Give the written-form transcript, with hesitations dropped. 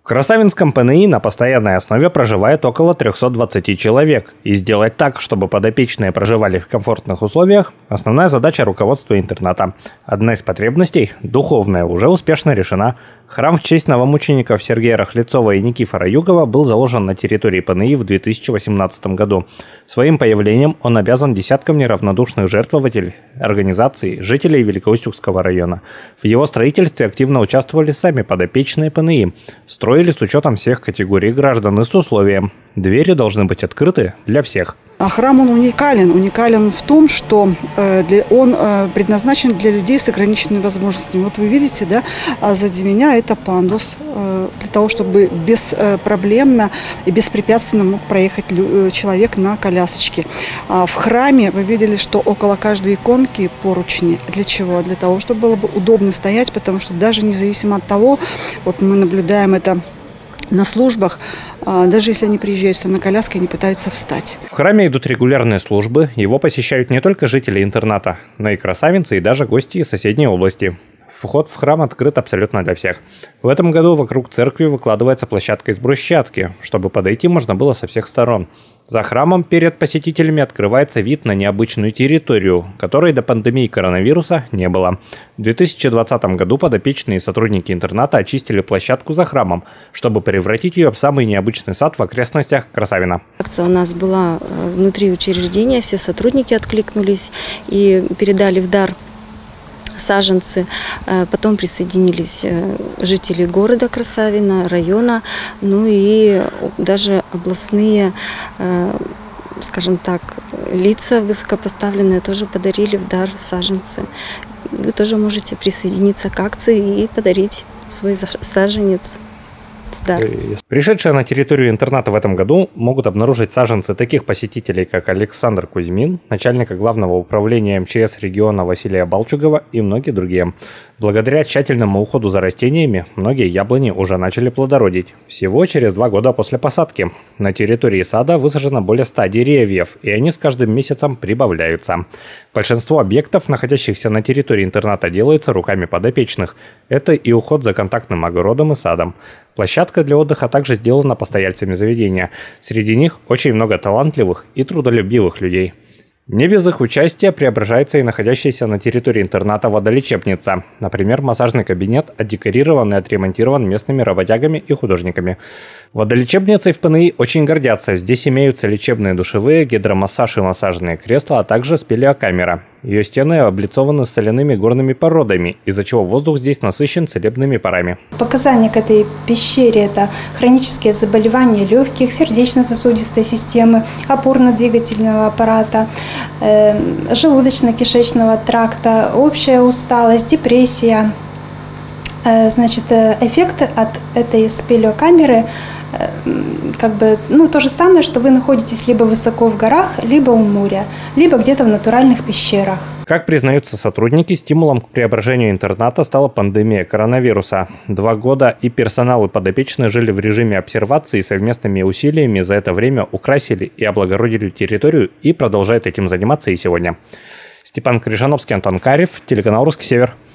Красавинском ПНИ на постоянной основе проживает около 320 человек. И сделать так, чтобы подопечные проживали в комфортных условиях – основная задача руководства интерната. Одна из потребностей – духовная, уже успешно решена. Храм в честь новомучеников Сергея Рахлецова и Никифора Югова был заложен на территории ПНИ в 2018 году. Своим появлением он обязан десяткам неравнодушных жертвователей, организаций, жителей Великоустюгского района. В его строительстве активно участвовали сами подопечные ПНИ. Строили с учетом всех категорий граждан и с условием – двери должны быть открыты для всех. А храм он уникален. Уникален в том, что он предназначен для людей с ограниченными возможностями. Вот вы видите, да, сзади меня это пандус, для того, чтобы беспроблемно и беспрепятственно мог проехать человек на колясочке. В храме вы видели, что около каждой иконки поручни. Для чего? Для того, чтобы было бы удобно стоять, потому что даже независимо от того, вот мы наблюдаем это на службах, даже если они приезжают на коляске, они пытаются встать. В храме идут регулярные службы. Его посещают не только жители интерната, но и красавинцы и даже гости из соседней области. Вход в храм открыт абсолютно для всех. В этом году вокруг церкви выкладывается площадка из брусчатки, чтобы подойти можно было со всех сторон. За храмом перед посетителями открывается вид на необычную территорию, которой до пандемии коронавируса не было. В 2020 году подопечные сотрудники интерната очистили площадку за храмом, чтобы превратить ее в самый необычный сад в окрестностях Красавина. Акция у нас была внутри учреждения, все сотрудники откликнулись и передали в дар саженцы. Потом присоединились жители города Красавина, района, ну и даже областные, скажем так, лица высокопоставленные тоже подарили в дар саженцы. Вы тоже можете присоединиться к акции и подарить свой саженец. Да. Пришедшие на территорию интерната в этом году могут обнаружить саженцы таких посетителей, как Александр Кузьмин, начальника главного управления МЧС региона Василия Балчугова и многие другие. Благодаря тщательному уходу за растениями, многие яблони уже начали плодородить. Всего через 2 года после посадки. На территории сада высажено более 100 деревьев, и они с каждым месяцем прибавляются. Большинство объектов, находящихся на территории интерната, делается руками подопечных. Это и уход за контактным огородом и садом. Площадка для отдыха также сделана постояльцами заведения. Среди них очень много талантливых и трудолюбивых людей. Не без их участия преображается и находящаяся на территории интерната водолечебница. Например, массажный кабинет отдекорирован и отремонтирован местными работягами и художниками. Водолечебницей в ПНИ очень гордятся. Здесь имеются лечебные душевые, гидромассаж и массажные кресла, а также спелеокамера. Ее стены облицованы соляными горными породами, из-за чего воздух здесь насыщен целебными парами. Показания к этой пещере – это хронические заболевания легких, сердечно-сосудистой системы, опорно-двигательного аппарата, желудочно-кишечного тракта, общая усталость, депрессия. Значит, эффект от этой спелеокамеры то же самое, что вы находитесь либо высоко в горах, либо у моря, либо где-то в натуральных пещерах. Как признаются сотрудники, стимулом к преображению интерната стала пандемия коронавируса. 2 года и персонал и подопечные жили в режиме обсервации, и совместными усилиями за это время украсили и облагородили территорию и продолжают этим заниматься и сегодня. Степан Крижановский, Антон Карев, телеканал «Русский Север».